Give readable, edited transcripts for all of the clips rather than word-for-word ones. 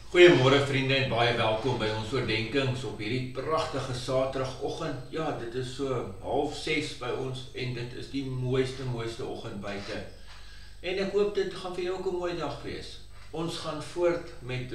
Goeiemôre vriende en baie welkom by ons oordenkings op hierdie pragtige Saterdagoggend. Ja, dit is so 5:30 by ons en dit is die mooiste oggend buite. En ek hoop dit gaan vir jou ook 'n mooi dag wees. Ons gaan voort met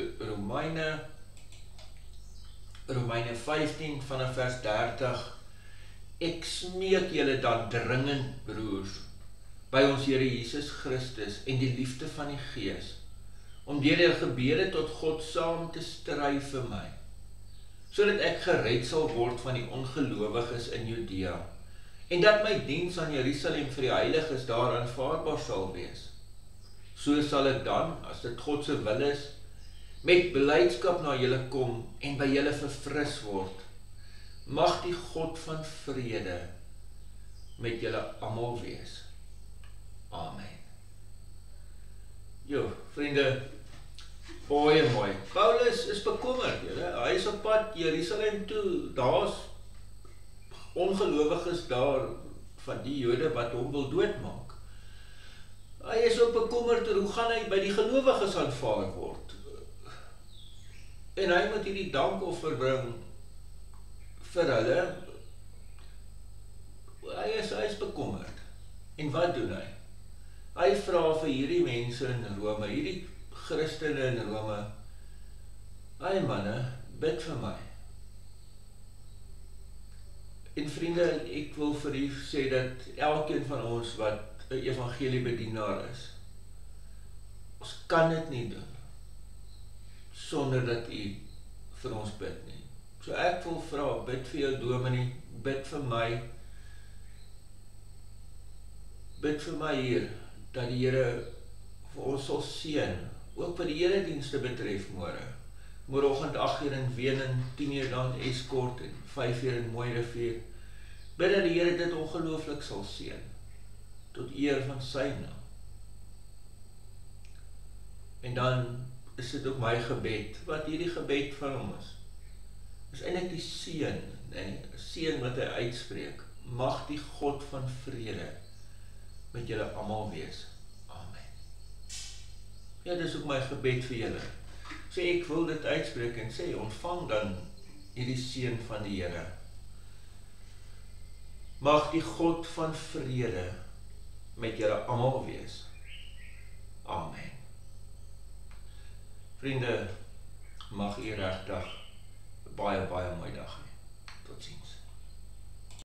Romeine 15 vanaf vers 30. Ek smeek julle dan dringend, broers, by ons Here Jesus Christus en die liefde van die Gees, om deur die gebede tot God saam te stry vir my, sodat ek gered sal word van die ongelowiges in Judea, en dat my diens aan Jerusalem vir die heiliges daar aanvaarbaar sal wees. So sal ek dan, as dit God se wil is, met blydskap na julle kom en by julle verfris word. Mag die God van vrede met julle almal wees. Amen. Jo, vriende, baie mooi. Paulus is bekommerd, hy is op pad Jerusalem toe, daar's ongelowiges daar van die Jode wat hom wil doodmaak. Hy is ook bekommerd oor hoe gaan hy by die gelowiges aanvaar word. En hy moet hierdie dankoffer bring vir hulle. Hy is bekommerd. En wat doen hy? Hy vra vir hierdie mense in Rome, hierdie Christene in Rome, hy manne, bid vir my. En vriende, ek wil vir u sê dat elkeen van ons wat 'n evangeliebedienaar is, ons kan dit nie doen sonder dat u vir ons bid nie. So ek wil vra, bid vir jou dominee, bid vir my, bid vir my hier, dat die Here vir ons sal seën, ook wat die eredienste betref môreoggend 8:00 in Wenen, 10:00 dan Eskort en 5:00 in Mooirivier. Bid dat die Here dit ongelooflik sal seën, tot eer van sy naam. En dan is dit ook my gebed, wat hierdie gebed van hom is eintlik die seën, seën wat hy uitspreek. Mag die God van vrede met julle almal wees. Amen. Ja, dis ook my gebed vir julle. So ek wil dit uitspreek en sê, ontvang dan hierdie seën van die Here. Mag die God van vrede met julle almal wees. Amen. Vriende, mag u regtig 'n baie mooi dag hê. Totsiens.